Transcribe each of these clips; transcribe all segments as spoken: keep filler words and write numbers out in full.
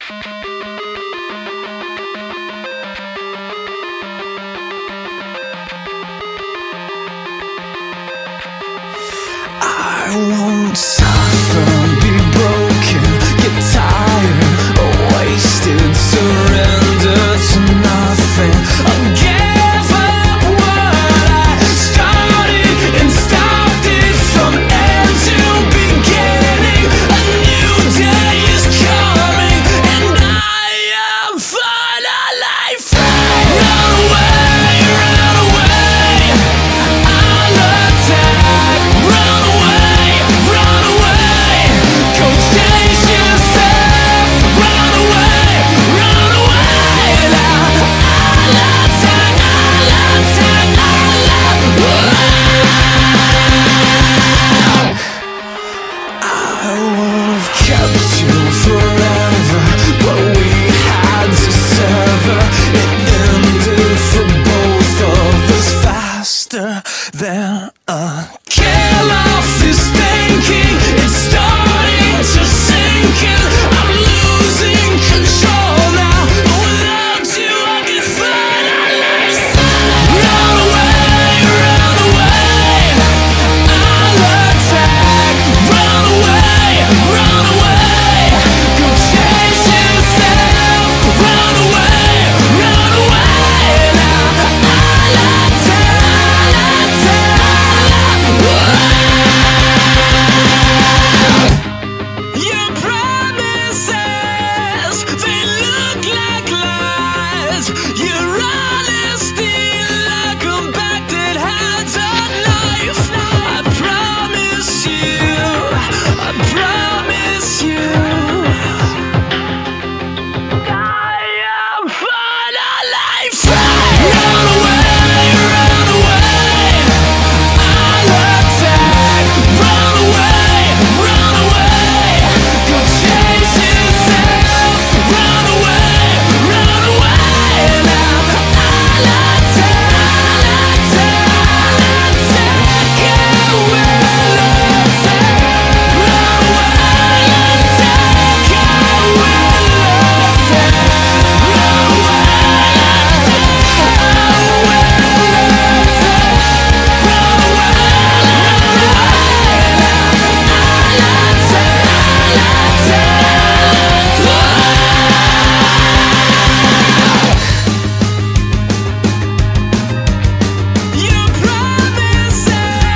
I won't suffer, be broken, get tired, or wasted, surrender to nothing. I'll give up what I started and stopped it from end to beginning. A new day is coming and I am finally free. Run away, run away, I'll attack. Run away, run away, go chase yourself. Run away, run away, now I'll attack, I'll attack, I'll attack. I would've kept you forever, but we had to sever. It ended for both of us faster than a kill off is thinking. It's starting to sink in. I'm losing control now, but without you I can finally see. Run away, run away, I'll attack. Run away, run away, go chase yourself. Run away, run away, now I'll attack, I'll attack. Your promises, they look like lies. Your honesty like a back-dead hand's a knife. I promise you, I promise you, I am finally free. Run away, run away, I'll attack. Run away, run away, go chase yourself. Run away, run away, now I'll attack, I'll attack, I will attack. Run away, attack, I will attack. Run away, your promises,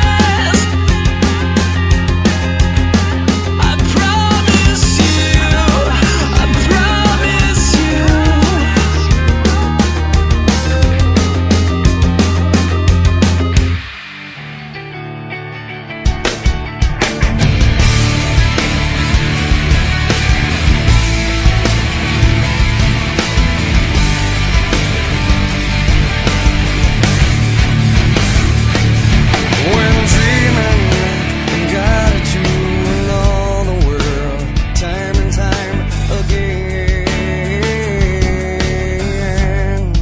I promise you, I promise you. When dreaming, got it to know the world, time and time again.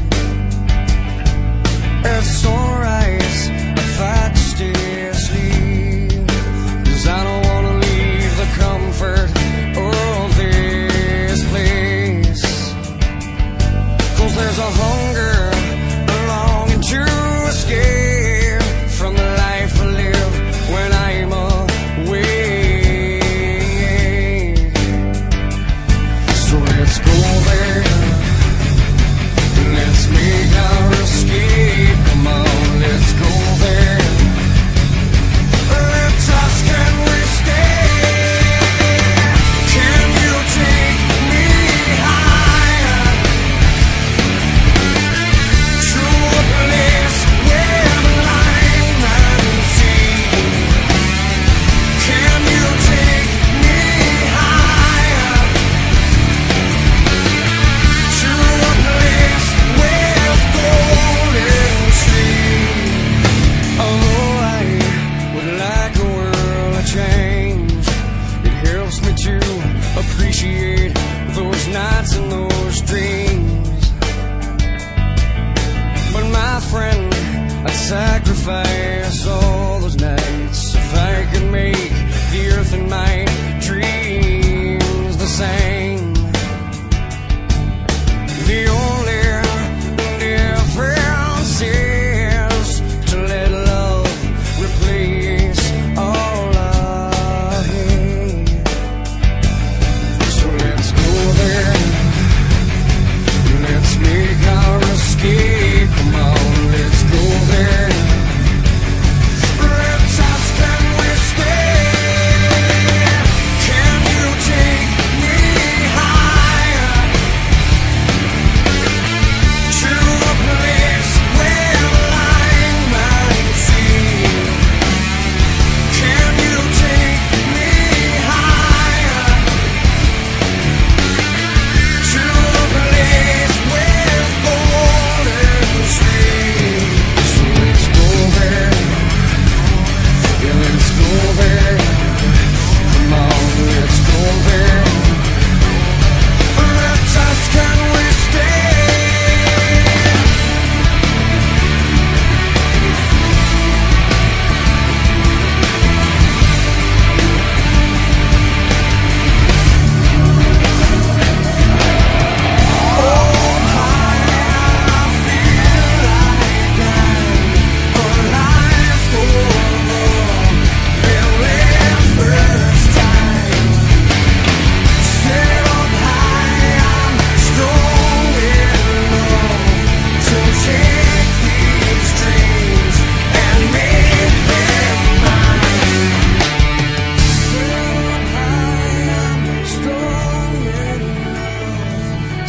At sunrise, I fight to stay asleep, 'cause I don't wanna leave the comfort of this place. 'Cause there's a hunger, a longing to escape from the life I live when I'm away. So let's go there, let's make our escape. Come on, let's go there. Let's ask, can we stay? Can you take me higher to a place where the line and sea? Can you take me higher to a place where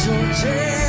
Don't take